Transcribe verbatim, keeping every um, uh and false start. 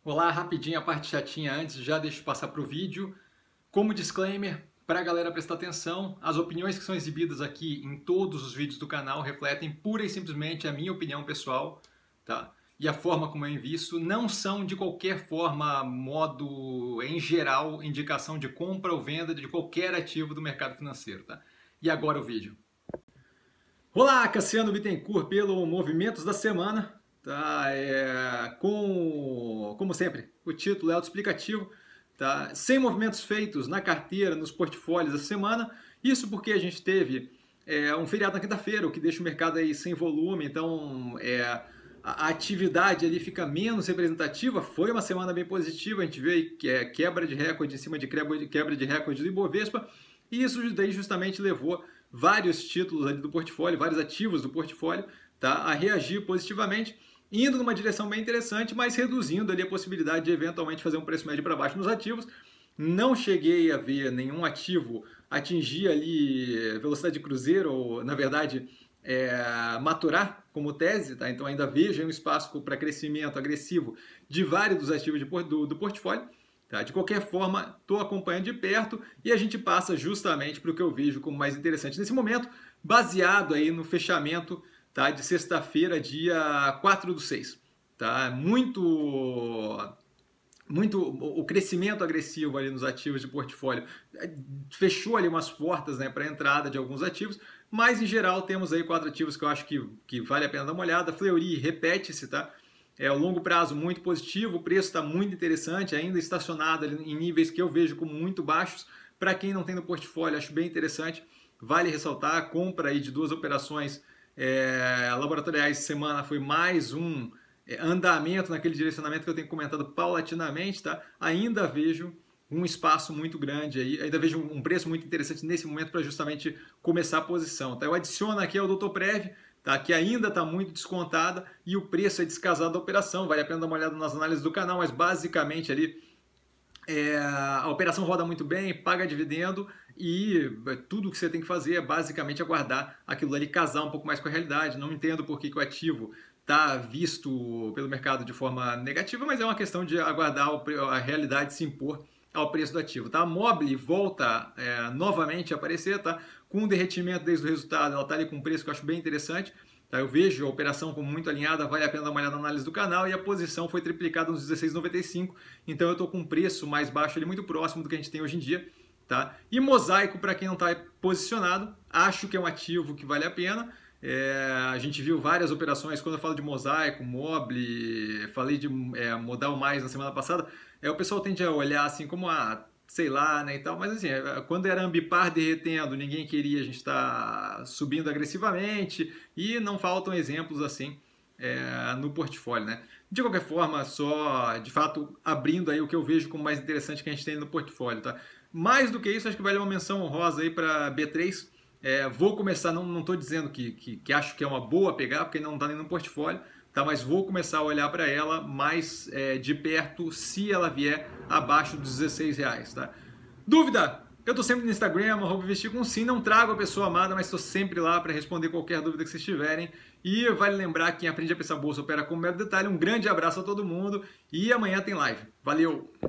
Olá, rapidinho a parte chatinha antes, já deixo eu passar para o vídeo. Como disclaimer, para a galera prestar atenção, as opiniões que são exibidas aqui em todos os vídeos do canal refletem pura e simplesmente a minha opinião pessoal, tá? E a forma como eu invisto não são de qualquer forma, modo, em geral, indicação de compra ou venda de qualquer ativo do mercado financeiro, tá? E agora o vídeo. Olá, Cassiano Bittencourt pelo Movimentos da Semana. Tá, é, com, como sempre, o título é autoexplicativo, tá? Sem movimentos feitos na carteira, nos portfólios essa semana. Isso porque a gente teve é, um feriado na quinta-feira, o que deixa o mercado aí sem volume, então é, a, a atividade ali fica menos representativa. Foi uma semana bem positiva, a gente vê que é quebra de recorde em cima de quebra de recorde do Ibovespa, e isso daí justamente levou vários títulos ali do portfólio, vários ativos do portfólio, tá, a reagir positivamente, indo numa direção bem interessante, mas reduzindo ali a possibilidade de eventualmente fazer um preço médio para baixo nos ativos. Não cheguei a ver nenhum ativo atingir ali velocidade de cruzeiro, ou na verdade é, maturar como tese, tá? Então ainda vejo um espaço para crescimento agressivo de vários dos ativos de, do, do portfólio. Tá? De qualquer forma, estou acompanhando de perto e a gente passa justamente para o que eu vejo como mais interessante nesse momento, baseado aí no fechamento, tá, de sexta-feira, dia quatro do seis. Tá? Muito, muito, o crescimento agressivo ali nos ativos de portfólio fechou ali umas portas, né, para a entrada de alguns ativos, mas em geral temos aí quatro ativos que eu acho que, que vale a pena dar uma olhada. Fleury repete-se, tá? É o longo prazo muito positivo, o preço está muito interessante, ainda estacionado ali em níveis que eu vejo como muito baixos. Para quem não tem no portfólio, acho bem interessante. Vale ressaltar, a compra aí de duas operações é, laboratoriais de semana foi mais um é, andamento naquele direcionamento que eu tenho comentado paulatinamente, tá? Ainda vejo um espaço muito grande aí, ainda vejo um preço muito interessante nesse momento para justamente começar a posição, tá? Eu adiciono aqui ao doutor Prev, tá, que ainda está muito descontada e o preço é descasado da operação. Vale a pena dar uma olhada nas análises do canal, mas basicamente ali é, a operação roda muito bem, paga dividendo e tudo que você tem que fazer é basicamente aguardar aquilo ali casar um pouco mais com a realidade. Não entendo por que, que o ativo está visto pelo mercado de forma negativa, mas é uma questão de aguardar a realidade se impor ao preço do ativo, tá? A Mobile volta é, novamente a aparecer, tá? Com um derretimento desde o resultado, ela está ali com um preço que eu acho bem interessante, tá? Eu vejo a operação como muito alinhada, vale a pena dar uma olhada na análise do canal, e a posição foi triplicada nos dezesseis reais e noventa e cinco centavos, então eu estou com um preço mais baixo ali, muito próximo do que a gente tem hoje em dia, tá? E Mosaico, para quem não está posicionado, acho que é um ativo que vale a pena. É, a gente viu várias operações, quando eu falo de Mosaico, Mobile, falei de é, Modal Mais na semana passada, é, o pessoal tende a olhar assim como, ah, sei lá, né, e tal, mas assim, quando era Ambipar derretendo, ninguém queria, a gente está subindo agressivamente, e não faltam exemplos assim é, no portfólio, né? De qualquer forma, só, de fato, abrindo aí o que eu vejo como mais interessante que a gente tem no portfólio, tá? Mais do que isso, acho que vale uma menção honrosa aí para B três. É, vou começar, não estou dizendo que, que, que acho que é uma boa pegar, porque não está nem no portfólio, tá? Mas vou começar a olhar para ela mais é, de perto se ela vier abaixo dos dezesseis reais, tá? Dúvida? Eu estou sempre no Instagram, arroba investir com sim, não trago a pessoa amada, mas estou sempre lá para responder qualquer dúvida que vocês tiverem. E vale lembrar que quem aprende a pensar bolsa opera com mero detalhe. Um grande abraço a todo mundo e amanhã tem live. Valeu!